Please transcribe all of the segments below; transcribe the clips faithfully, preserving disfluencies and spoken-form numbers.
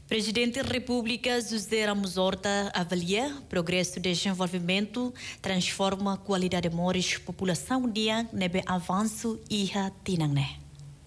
Presidente da República José Ramos Horta avalia progresso de desenvolvimento, transforma a qualidade de vida da população dia nebe avanço e tinang.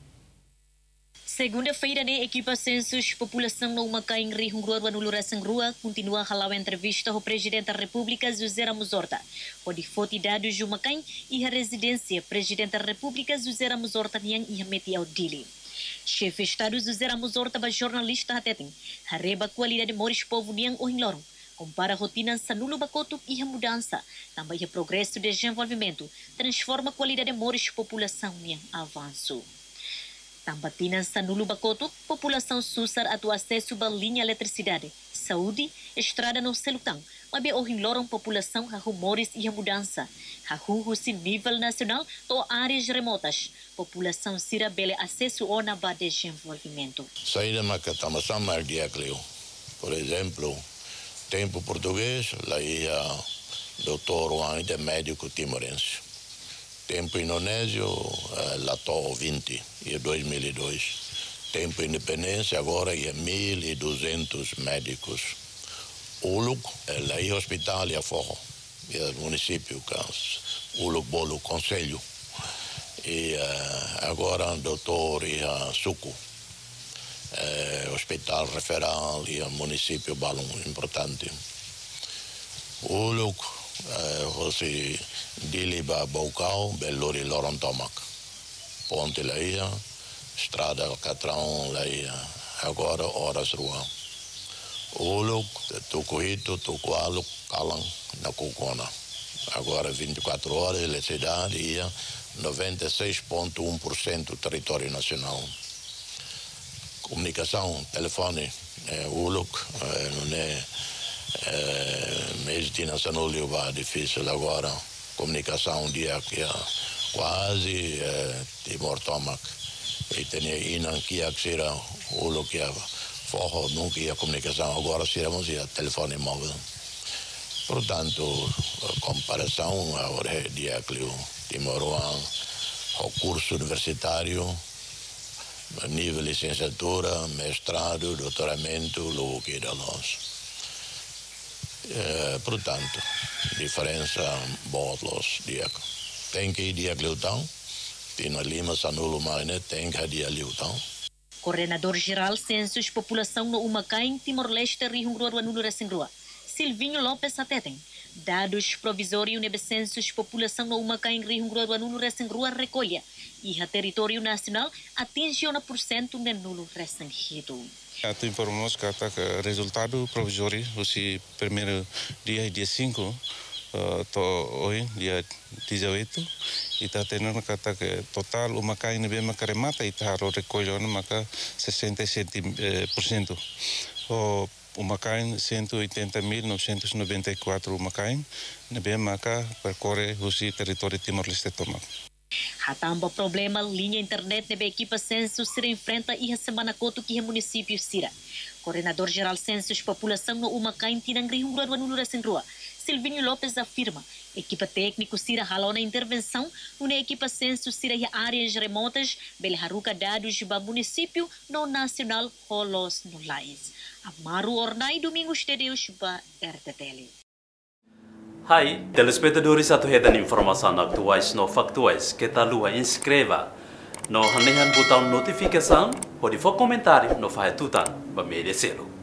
Segunda-feira, a equipa Census População no Umacai em Rio Grande do Sul continua a falar entrevista ao Presidente da República José Ramos Horta. Onde foto dados de Umacai e a residência Presidente da República José Ramos Horta e a meti ao Dili. Chefe de Estado José Ramos Horta, jornalista atetem, arreba a qualidade de vida do povo niang o hinlorong, compara a rotina sanulo bakotuk e a mudança, também o progresso de desenvolvimento, transforma a qualidade de vida da população niang avanço. Também sanulo bakotuk, população susar atua acesso a linha eletricidade, saúde, estrada no selutang, mas be o hinlorong população a rumores e a mudança, a huhusi nível nacional to áreas remotas, população sira bele acesso ao naba desenvolvimento. Saída macatamação mais dia Cleo. Por exemplo, tempo português, lá ia doutor Juan de médico timorense. Tempo indonésio, lá tô vinte e dois mil e dois. Tempo independência agora é mil e duzentos médicos. Uluk, lá ia hospital e forro, é município, Uluk Bolo Conselho. E uh, agora doutor e uh, Suco, uh, hospital referal e uh, município Balão, importante. Uluk, você Diliba Bocau, Belori Lorontomac, Ponte Laia, Estrada Catrão Laia, agora Horas Rua. Uluk, Tucuito, Tucualo, Calang, na Cucona. Agora vinte e quatro horas, eletricidade e noventa e seis vírgula um por cento do território nacional. Comunicação, telefone, é, Uluk, é, não é, é medicina sanúlio vai difícil agora. Comunicação, dia que é quase é, Timor Tomac. E tem inan que é que será Uluk, que é forro, nunca ia comunicação, agora seremos ia telefone móvel. Portanto, a comparação ao dia que o Timoruan, ao curso universitário, nível de licenciatura, mestrado, doutoramento, o que da nós. É, portanto, diferença boa los dia. Tem que ir dia que então, tem na Lima, Sanulo, Marine, tem que ir dia então. Coordenador-geral Census População no Umacai, Timor-Leste, Rio Grande do Sul, Silvinho Lopes Atetem. Dados provisórios no Census População no Umacai em Rio Grande do Sul recolha e o território nacional atinge um por cento do nulo restringido. Ato informamos que o resultado provisório, o primeiro dia, dia cinco, uh, hoje, dia dezoito, e está tendo que total o Umacai não bem remata e está recolhendo maka sessenta e sete por cento. O Umacai cento e oitenta mil novecentos e noventa e quatro Umacai, nebe maka percorre o território Timor-Leste Tomac. Hatamba problema linha internet nebe equipa Census se enfrenta e a semana coto que é município Sira. Coordenador geral Census População no Umacai Tinang Rio Grande do Sul, Silvinho Lopes afirma, equipa técnico Sira halou na intervenção na equipa Census Sira e áreas remotas, belharuca dados do município no nacional holos no lais. Amaru Ornai Domingos de Deus ba R T T L. Hai, telespectadores satu hetan informação atuais no factuais que tá lua inscreva no hanehan botão notificação, pode for comentário no fahetutan ba merecê-lo.